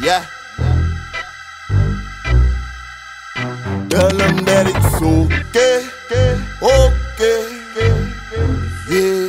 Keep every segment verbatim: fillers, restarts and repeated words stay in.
Yeah. Tell them that it's okay, okay, yeah.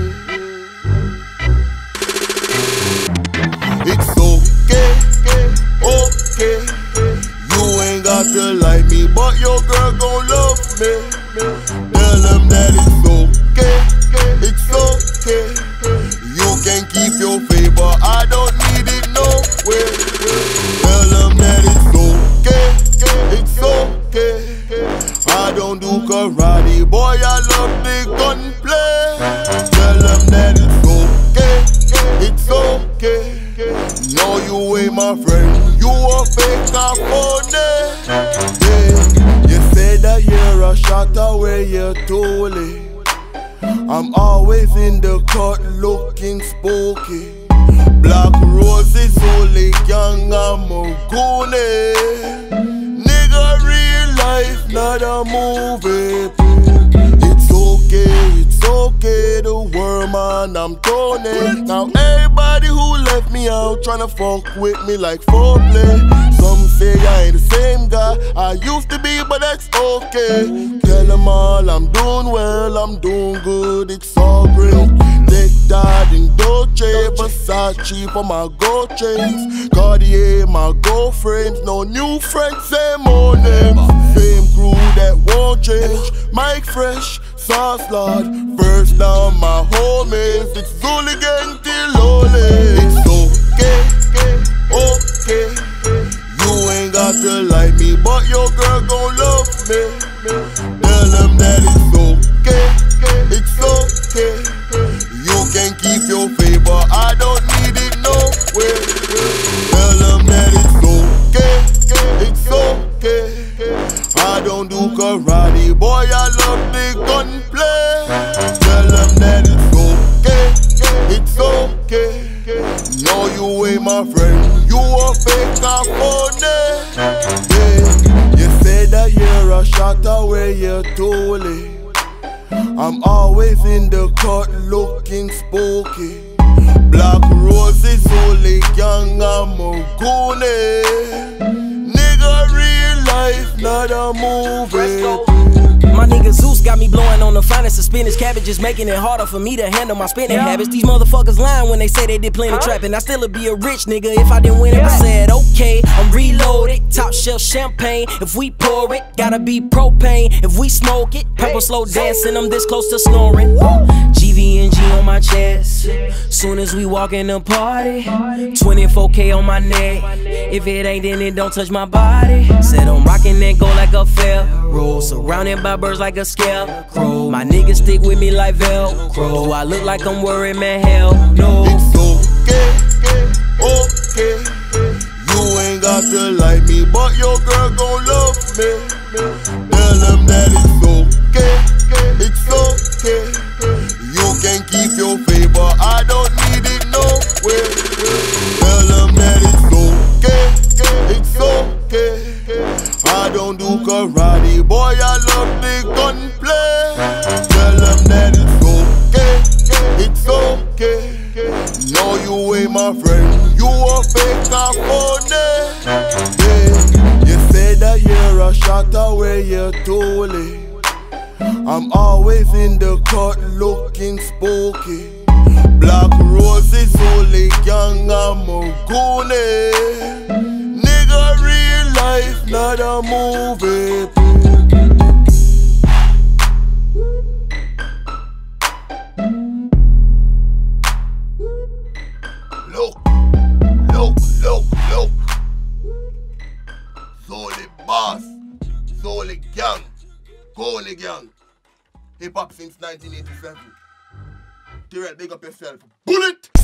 It's okay, okay. You ain't got to like me, but your girl gon' love me. Tell them that it's okay, it's okay. You can keep your favor, I don't need it no way. Tell them that it's okay, it's okay. I don't do karate, boy, I love the gunplay. Tell them that it's okay, it's okay. No, you ain't my friend, you a fake phony. Yeah, you say that you're a shot away, you're too late. I'm always in the cut looking spooky. Black roses, Zooly Gvng, I'm a goonie. Nigga, real life, not a movie. It's okay, it's okay, the world, man, I'm Tony. Now everybody who left me out tryna fuck with me like foreplay. Some say I ain't the same guy I used to be, but that's okay. Tell them all I'm doing well, I'm doing good, it's all great. Dick died in Dolce, Versace for my gold chains, Cartier my gold frames. No new friends, same old names. Same crew that won't change. Mike Fresh, Sauce Lord, first down my homies. It's Zooly Gvng till Lowly. It's okay, okay. You ain't got to like me, but your girl gon' love me. Tell them that it's okay, it's okay. You can keep your favor, I don't need it no way. Tell them that it's okay, it's okay. I don't do karate, boy, I love the gunplay. Tell them that it's okay, it's okay. No, you ain't my friend, you a fake phony. Yeah, you say that you're a shot away, you're too late. I'm always in the cut looking spooky. Black roses, Zooly Gvng, I'm a goonie. Nigga, real life, not a movie. My nigga Zuse got me blowing on the finest of spinach cabbages, making it harder for me to handle my spending yeah. habits. These motherfuckers lying when they say they did plenty huh? trapping. I still would be a rich nigga if I didn't win it. Yeah. I said okay, I'm reloaded, top shelf champagne. If we pour it, gotta be propane. If we smoke it, purple hey. slow dancing, I'm this close to snoring. G V N G on my chest, soon as we walk in the party. Twenty-four K on my neck, if it ain't then it don't touch my body. Said I'm rocking that go like a pharaoh, surrounded by birds like a scarecrow. My niggas stick with me like Velcro. I look like I'm worried, man, hell no. It's okay, okay. You ain't got to like me, but your girl gon' love me. Tell them that it's okay, it's okay. You can keep your favor, I don't need it no way. Tell them that it's okay, it's okay. I don't do karate, boy, I love the gunplay. Tell them that it's okay, it's okay. No, you ain't my friend, you a fake phony. Yeah, you say that you're a shot away, you're too late. I'm always in the cut looking spooky. Black roses, Zooly Gvng, I'm a goonie. Nigga, real life, not a movie. Look, look, look, look. Zooly boss, Zooly Gvng, Zooly Gvng. Hip hop since nineteen eighty-seven. Direct, big up yourself. Bullet!